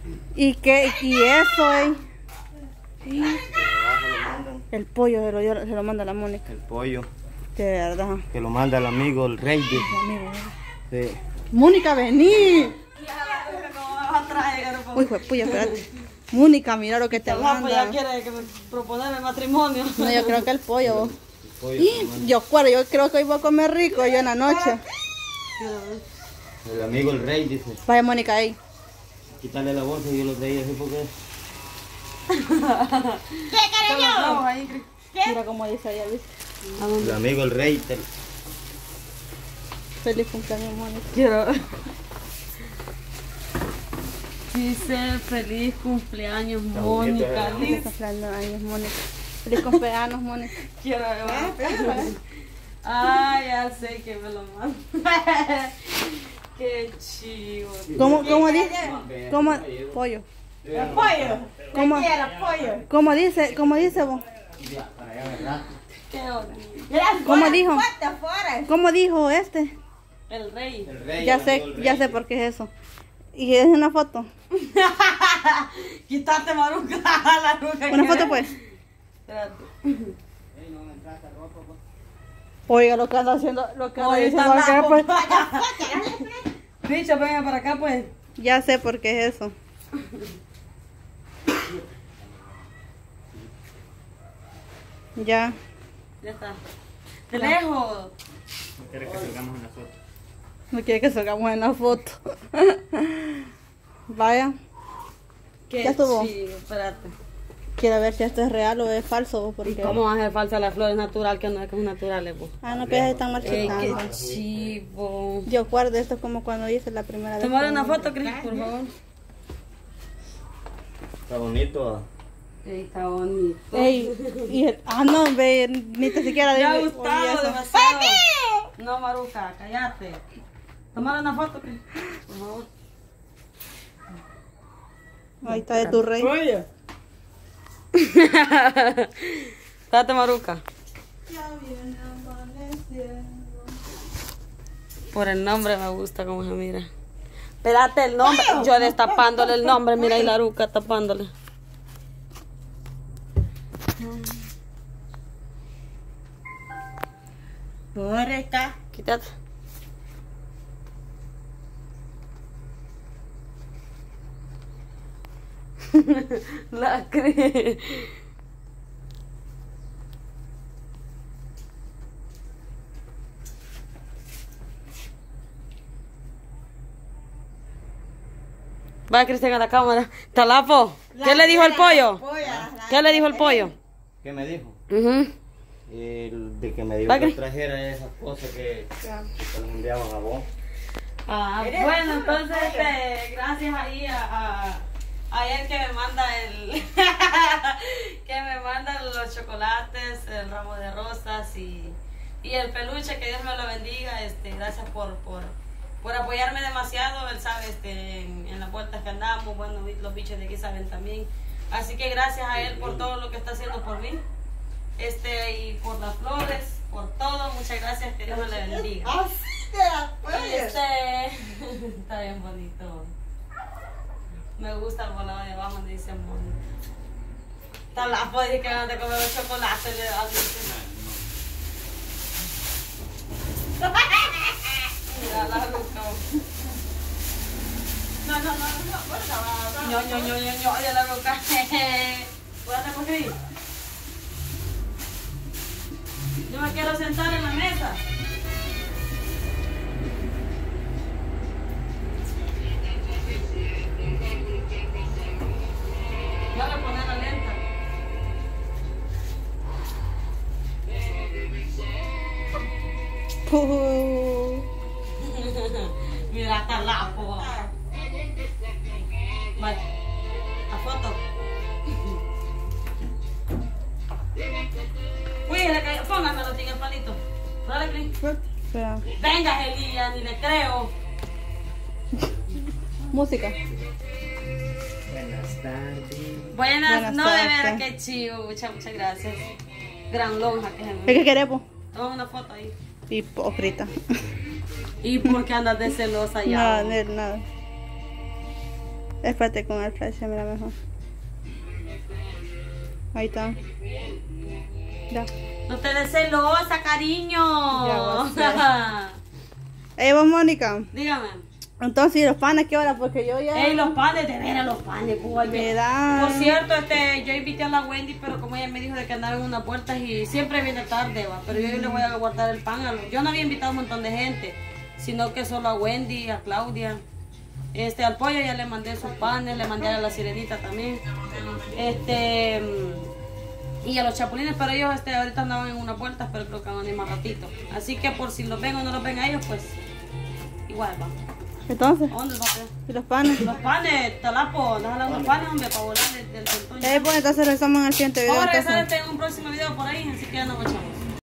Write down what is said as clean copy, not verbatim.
¿Y qué? ¿Y eso, El pollo se lo manda la Mónica. El pollo. De verdad. Que lo manda el amigo, el rey. Dice. Sí. Mónica, vení. Uy, fue puya, espérate. Mónica, mira lo que te manda. Ya quiere que me proponerme matrimonio. No, yo creo que el pollo. El pollo Yo creo que hoy voy a comer rico yo en la noche. el amigo, el rey, dice. Vaya, Mónica, ahí. Quitarle la bolsa y yo lo traía así porque... ¿Qué, cariño? Mira cómo dice ella, Luis. El amigo, el rey. Feliz cumpleaños, Mónica. Quiero. Dice feliz cumpleaños, Mónica. Feliz cumpleaños, Mónica. Feliz cumpleaños, Mónica. Quiero. Ah, ya sé que me lo manda. Qué chivo. ¿Cómo dice? ¿Cómo? Pollo. El pollo. ¿Cómo? Pollo. ¿Cómo dice vos? Qué bonito. ¿Cómo dijo? ¿Cómo dijo este? El rey. El rey Ya el amigo, sé, el ya rey. sé por qué es eso. Y es una foto. Quítate, Maruca. La ruca. Una foto, pues. Espérate. Oiga, lo que anda haciendo, lo que anda Oye, diciendo está acá, pues. Bicho, venga para acá, pues. Ya sé por qué es eso. Ya. Ya está. De lejos. No quiere que salgamos en la foto. No quiere que salgamos en la foto. Vaya. Qué Ya estuvo. chido, espérate. Quiero ver si esto es real o es falso. Porque... ¿Y cómo va a ser falsa la flor? Es natural, que no es natural, pues. Ah, no, pero están Qué marchitando. chivo. Yo guardo esto como cuando hice la primera vez. Tomar una foto, Cris, por favor. Está bonito. Ey, está bonito. Ey, no, ve, ni te siquiera Me ha oí gustado eso. demasiado. No, Maruca, cállate. Tomar una foto, Cris, por favor. Ahí está de tu rey. Oye. Date, Maruca. Por el nombre me gusta cómo se mira. Espérate el nombre. Yo destapándole el nombre, mira, y la Ruca tapándole. Por acá. Quítate. La Cris. Va, Cristian, a la cámara. Talapo, ¿qué le dijo el pollo? ¿Qué le dijo el pollo? ¿Qué me dijo? Ujú. De que me dijo ¿Va, que Cris? trajera esas cosas que te las enviaban a vos. Ah, bueno, entonces gracias ahí a él que me manda que me manda los chocolates, el ramo de rosas y el peluche, que Dios me lo bendiga. Gracias por apoyarme demasiado. Él sabe en las vueltas que andamos, bueno, los bichos de aquí saben también. Así que gracias a él por todo lo que está haciendo por mí. Y por las flores, por todo, muchas gracias, que Dios me le bendiga. Y está bien bonito. Me gusta el volado de abajo donde dice Mónica. Talapo, dije que van a comer los chocolates, le da mira la Ruca. No, de la Ruca. ¿Puedes conseguir? Yo me quiero sentar en la mesa. Voy a poner la lenta. Mira, está lapo. Vale. La foto. Uy, póngamelo en el palito. Dale, Cris. Espera. Venga, Elia, ni le creo. Música. Buenas tardes. Buenas, no, de tardes. veras, qué chivo. Muchas gracias. Gran lonja que se me. ¿Qué queremos? Toma una foto ahí. Hipócrita. ¿Y por qué andas de celosa ya? Nada, nada. Espérate con el flash, mira mejor. Ahí está. Ya. No te des celosa, cariño. Ya vos, Mónica. Dígame. Entonces, ¿y los panes qué hora? Porque yo ya... Ey, los panes, de veras los panes, Me da... Por cierto, yo invité a la Wendy, pero como ella me dijo de que andaba en unas puertas y siempre viene tarde, va. Pero yo le voy a guardar el pan. Yo no había invitado a un montón de gente, sino que solo a Wendy, a Claudia. Al pollo ya le mandé sus panes, le mandé a la sirenita también. Y a los chapulines, pero ellos ahorita andaban en una puerta, pero creo que van a ir más ratito. Así que por si los ven o no los ven a ellos, pues igual va. Entonces, ¿Dónde va a ser? ¿y los panes? Los panes, talapo, déjala unos panes, hombre, para volar del montón. Pues entonces regresamos en el siguiente video. Vamos a regresar en un próximo video por ahí, así que ya nos echamos.